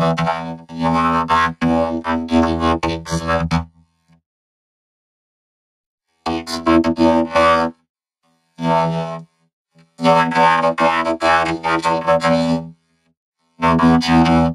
okay. You are a bad boy. I'm giving you a big slap. It's good to do that. Yeah. You're glad, you're taking my dream. Now go to